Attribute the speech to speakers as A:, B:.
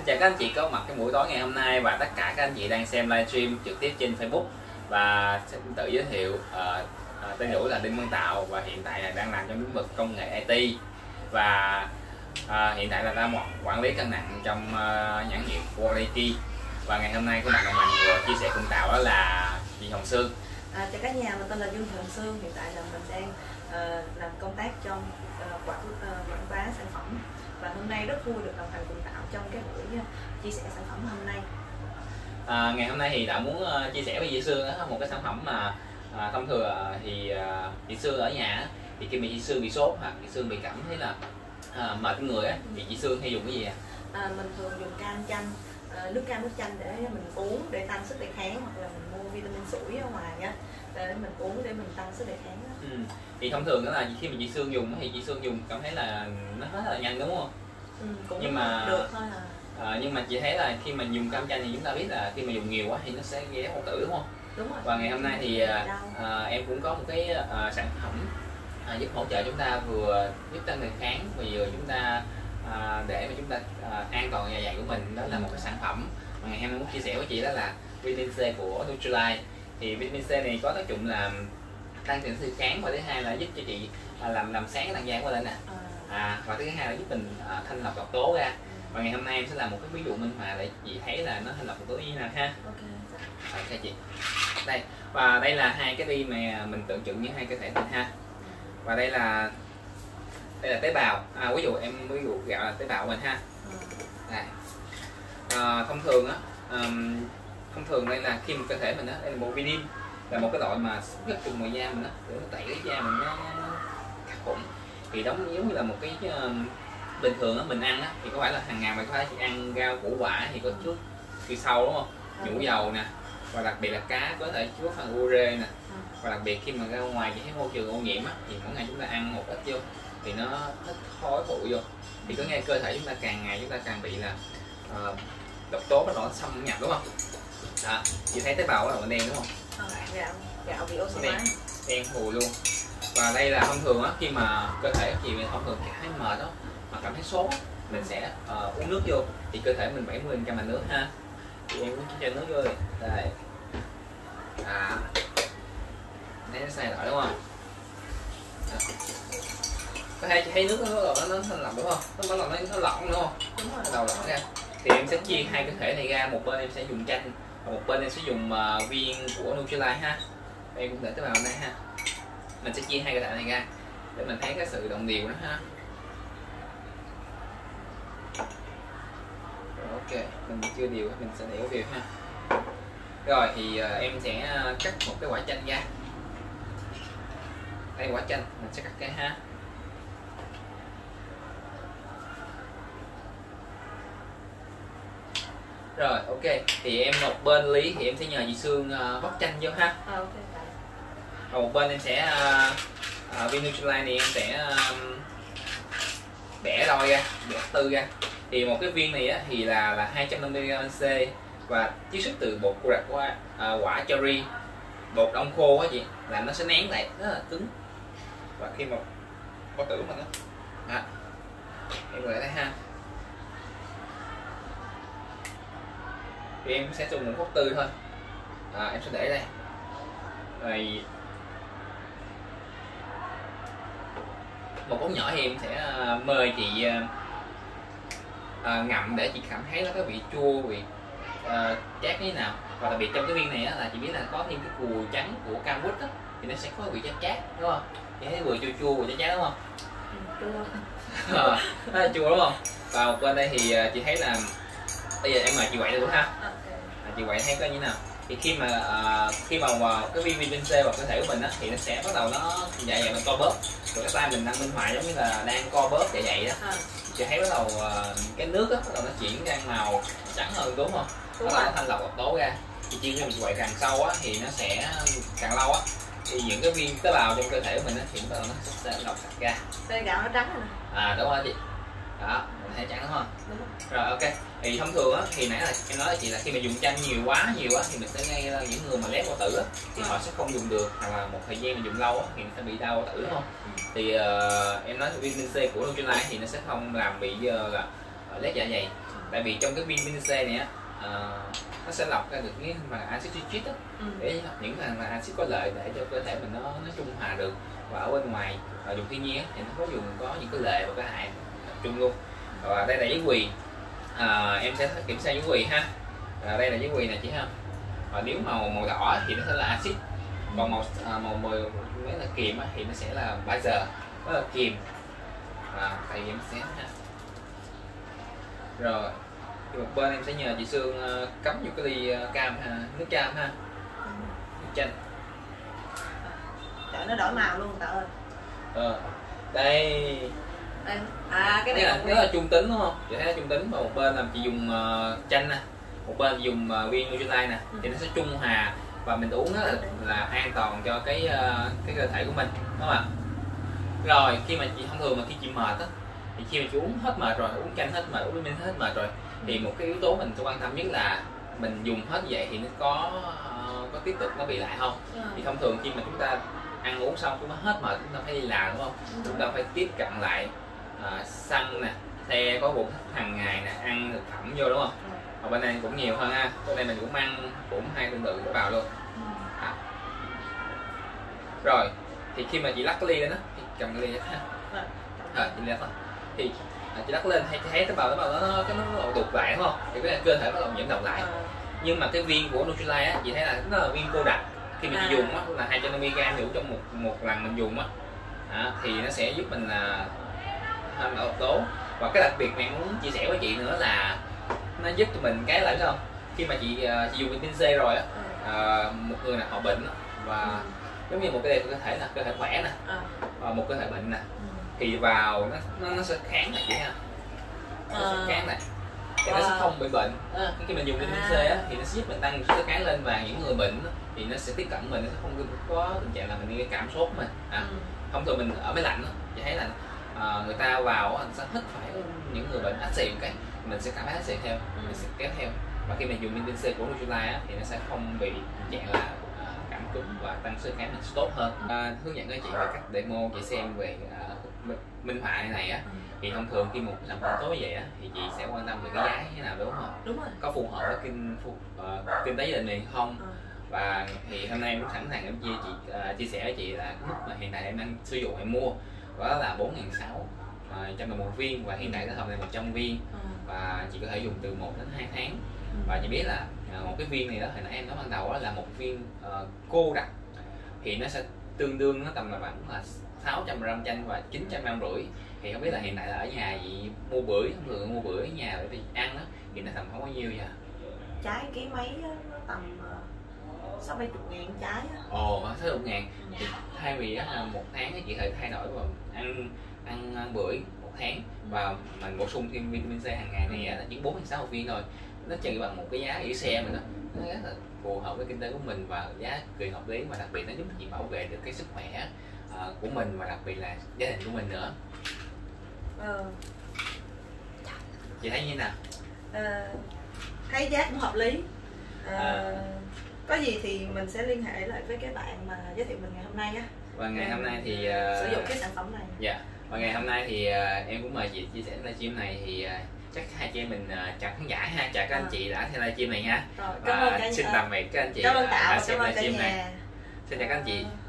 A: Xin chào các anh chị có mặt cái buổi tối ngày hôm nay và tất cả các anh chị đang xem livestream trực tiếp trên Facebook. Và xin tự giới thiệu, tên tuổi là Đinh Văn Tạo và hiện tại là đang làm trong lĩnh vực công nghệ IT và hiện tại là đang quản lý cân nặng trong nhãn hiệu Quality. Và ngày hôm nay của bạn đồng hành vừa chia sẻ cùng Tạo đó là chị Hồng Sương.
B: Chào cả nhà, mình tên là Dương Thị Hồng Sương. Hiện tại là mình đang làm công tác trong quảng bá sản phẩm. Và hôm nay rất vui được đồng hành cùng Tạo trong cái buổi chia sẻ sản phẩm hôm nay.
A: Ngày hôm nay thì Tạo muốn chia sẻ với chị Sương một cái sản phẩm mà thông thường thì chị Sương ở nhà thì khi mà chị Sương bị sốt hoặc chị Sương bị cảm thấy là mệt người á thì chị Sương hay dùng cái gì ạ?
B: Mình thường dùng cam chanh, nước cam nước chanh để mình uống để tăng sức đề kháng, hoặc là mình mua vitamin sủi ở ngoài á để mình uống để mình tăng sức đề kháng đó.
A: Thì thông thường đó là khi mà chị Sương dùng thì chị Sương dùng cảm thấy là nó hết rất là nhanh đúng không?
B: Cũng
A: nhưng mà
B: được thôi
A: nhưng mà chị thấy là khi mà dùng cam chanh thì chúng ta biết là khi mà dùng nhiều quá thì nó sẽ gây hoại tử đúng không?
B: Đúng rồi.
A: Và ngày hôm nay thì em cũng có một cái sản phẩm giúp hỗ trợ chúng ta vừa giúp tăng đề kháng và vừa chúng ta để mà chúng ta an toàn dạ dày của mình. Đó là một cái sản phẩm mà ngày hôm nay muốn chia sẻ với chị, đó là vitamin C của Nutrilite. Thì vitamin C này có tác dụng là tăng cường sự kháng, và thứ hai là giúp cho chị làm sáng làn da của mình nè. Và thứ hai là giúp mình thanh lọc độc tố ra. Và ngày hôm nay em sẽ làm một cái ví dụ minh họa để chị thấy là nó thanh lọc độc tố như thế nào ha. Ok chị. Đây, và đây là hai cái ly mà mình tượng trưng như hai cơ thể mình ha. Và đây là tế bào. Ví dụ gạo là tế bào của mình ha. Đây. Thông thường đây là khi mà cơ thể mình đó, đây là một vitamin, là một cái loại mà rất trùng ngoài da mình đó, để nó tẩy cái da mình nó khắc khuẩn. Thì giống như là một cái bình thường á, mình ăn á thì có phải là hàng ngày mình có thể chỉ ăn rau củ quả thì có trước khi sau đúng không? Nhũ dầu nè, và đặc biệt là cá có thể chứa phần ure nè. Và đặc biệt khi mà ra ngoài cái môi trường ô nhiễm á, thì mỗi ngày chúng ta ăn một ít vô thì nó hít khói bụi vô, thì có nghe cơ thể chúng ta càng ngày chúng ta càng bị là độc tố bắt đầu xâm nhập đúng không? Chị thấy tế bào đó là đen đúng không?
B: Gạo bị oxy hóa,
A: đen thùi luôn. Và đây là thông thường á, khi mà cơ thể chị mình thông thường cảm thấy mệt đó mà cảm thấy sốt, mình sẽ uống nước vô, thì cơ thể mình 70% là nước ha. Thì em cũng cho nước vô đây. Đấy, nó xay lại đúng không? Có thể chị thấy nước nó thanh lọc đúng không? Nó bắt đầu nó lỏng đúng không?
B: Đúng rồi.
A: Đầu lỏng ra. Thì em sẽ chia hai cơ thể này ra, một bên em sẽ dùng chanh và một bên em sẽ dùng viên của Nutrilite ha. Đây cũng để tế bào đây ha. Mình sẽ chia hai cơ thể này ra để mình thấy cái sự đồng đều đó ha. Ok, mình chưa đều mình sẽ đều đều ha. Rồi thì em sẽ cắt một cái quả chanh ra. Đây quả chanh mình sẽ cắt ra ha. Rồi ok, thì em một bên lý thì em sẽ nhờ chị Sương bóc chanh vô ha. Và một bên em sẽ viên Nutrilite này em sẽ bẻ đôi ra, bẻ tư ra. Thì một cái viên này á, thì là 250g C và chiết xuất từ bột quả cherry, bột đông khô á chị, là nó sẽ nén lại rất là cứng. Và khi mà có tử mình á, em lại đây ha. Thì em sẽ dùng một phút tư thôi. Em sẽ để đây. Rồi một cốc nhỏ thì em sẽ mời chị ngậm để chị cảm thấy nó có vị chua, vị chát như thế nào. Và đặc biệt trong cái viên này á, là chị biết là có thêm cái cùi trắng của cam quýt á, thì nó sẽ có vị chát chát đúng không? Chị thấy vừa chua chua vừa chát chát đúng không? Nó là chua đúng không? Và một bên đây thì chị thấy là bây giờ em mời chị quậy được ha. Chị quậy thấy coi như thế nào. Thì khi mà cái viên vitamin C vào cơ thể của mình á, thì nó sẽ bắt đầu nó dạ dày mình co bóp, rồi cái tay mình đang minh họa giống như là đang co bóp dạ dày đó. Chị thấy bắt đầu cái nước á bắt đầu nó chuyển sang màu trắng hơn đúng không? Bắt đầu nó thanh lọc độc tố ra. Thì khi mình quậy càng sâu á thì nó sẽ càng lâu á, thì những cái viên tế bào trong cơ thể của mình á thì bắt đầu nó sẽ lọc sạch ra.
B: Đây gạo nó trắng rồi nè.
A: Đúng rồi chị. Đó, mình thấy trắng đúng không? Đúng rồi. Ok. Thì thông thường á, thì nãy là em nói với chị là khi mà dùng chanh nhiều quá thì mình sẽ gây ra những người mà lép bao tử á, thì họ sẽ không dùng được, hoặc là một thời gian mình dùng lâu á thì mình sẽ bị đau bao tử đúng không? Thì em nói vitamin C của Nutrilite thì nó sẽ không làm bị là lép dạ dày. tại vì trong cái viên vitamin C này á, nó sẽ lọc ra được những mà axit citric á, để những mà axit có lợi để cho cơ thể mình nó trung hòa được. Và ở bên ngoài dùng thiên nhiên á, thì nó có những cái lợi và cái hại tập trung luôn. Và đây là giấy quỳ, em sẽ kiểm tra giấy quỳ ha. Đây là giấy quỳ nè chị ha. Và nếu màu đỏ thì nó sẽ là axit, còn màu nếu là kiềm á, thì nó sẽ là base, đó là kiềm. Tại vì em sẽ ha. Rồi thì một bên em sẽ nhờ chị Sương cắm vô cái ly cam ha, nước cam ha, nước chanh.
B: Để nó đổi màu luôn Tạo ơi.
A: Đây.
B: Cái này
A: rất là trung tính đúng không? Chị thấy nó trung tính, và một bên là chị dùng chanh nè, một bên chị dùng viên Nutrilite nè, thì nó sẽ trung hòa và mình uống là an toàn cho cái cơ thể của mình, đúng không ạ? Rồi khi mà chị thông thường mà khi chị mệt á, thì khi mà chị uống hết mệt rồi, uống chanh hết mệt, uống vitamin hết mệt rồi, thì một cái yếu tố mình sẽ quan tâm nhất là mình dùng hết vậy thì nó có tiếp tục nó bị lại không? Thì thông thường khi mà chúng ta ăn uống xong chúng ta hết mệt, chúng ta phải đi làm đúng không? Chúng ta phải tiếp cận lại xăng nè, xe có bụng hàng ngày nè, ăn thực phẩm vô đúng không? Ở bên này cũng nhiều hơn ha, bên này mình cũng ăn cũng hay tương tự để vào luôn. Rồi thì khi mà chị lắc cái ly lên á, thì cầm cái ly ha, chị lắc thì chị lắc lên, thấy nó nó tụt lại đúng không? Thì cái cơ thể nó nhiễm độc lại. Nhưng mà cái viên của Nutrilite á, chị thấy là nó là viên cô đặc, khi mà chị dùng á là 250mg hiệu trong một lần mình dùng á, thì nó sẽ giúp mình là hâm độc tố. Và cái đặc biệt mà em muốn chia sẻ với chị nữa là nó giúp cho mình cái là không, khi mà chị dùng vitamin C rồi á, một người nào họ bệnh và giống như một cái cơ thể là cơ thể khỏe nè, và một cơ thể bệnh nè, thì vào nó sẽ kháng này chị ha, nó sẽ kháng này, thì nó sẽ không bị bệnh. Khi mình dùng vitamin C á, thì nó sẽ giúp mình tăng sức kháng lên, và những người bệnh thì nó sẽ tiếp cận mình, nó sẽ không có tình trạng là mình đi cảm sốt mình. Thông thường mình ở máy lạnh chị thấy là người ta vào sẽ hít phải những người bệnh ách xì, cái mình sẽ cảm thấy ách xì theo, mình sẽ kéo theo. Và khi mình dùng vitamin C của Nutrilite thì nó sẽ không bị tình trạng là cảm cúm và tăng sức kháng mình tốt hơn. Hướng dẫn cho chị về cách demo chị xem về minh họa này á, thì thông thường khi một sản phẩm tối vậy á, thì chị sẽ quan tâm về cái giá như thế nào đúng không?
B: Đúng rồi.
A: Có phù hợp với kinh tế gia đình mình không? Và thì hôm nay em cũng sẵn sàng em chia sẻ với chị là cái mức mà hiện tại em đang sử dụng em mua đó là 4.600 đồng một viên, và hiện tại nó hợp là 100 viên, và chị có thể dùng từ 1 đến 2 tháng. Và chị biết là một cái viên này đó, hồi nãy em nói ban đầu đó là một viên cô đặc, thì nó sẽ tương đương nó tầm là khoảng là 600g chanh và 900g. Thì không biết là hiện tại là ở nhà chị mua bưởi, không thường mua bưởi ở nhà để ăn đó, thì nó tầm không bao nhiêu vậy?
B: Trái ký mấy nó tầm 60-70 ngàn trái á.
A: 60-70 ngàn. Thì thay vì là một tháng chị có thể thay đổi và ăn bưởi một tháng, và mình bổ sung thêm vitamin C hàng ngày này là chỉ 4.600 viên thôi. Nó chỉ bằng một cái giá ở xe mình đó, nó rất là phù hợp với kinh tế của mình và giá cực hợp lý, và đặc biệt nó giúp chị bảo vệ được cái sức khỏe của mình, và đặc biệt là gia đình của mình nữa. Chị thấy như thế nào?
B: Thấy giá cũng hợp lý. Có gì thì mình sẽ liên hệ lại với cái bạn mà giới thiệu mình ngày hôm nay á.
A: Và ngày hôm nay thì
B: sử dụng cái sản phẩm này.
A: Dạ. Và ngày hôm nay thì em cũng mời chị chia sẻ livestream này, thì chắc hai chị em mình chào khán giả ha, chào các anh chị đã xem livestream này ha.
B: Rồi, cảm ơn
A: xin tạm biệt các anh chị
B: đã xem
A: livestream này. Xin chào các anh chị.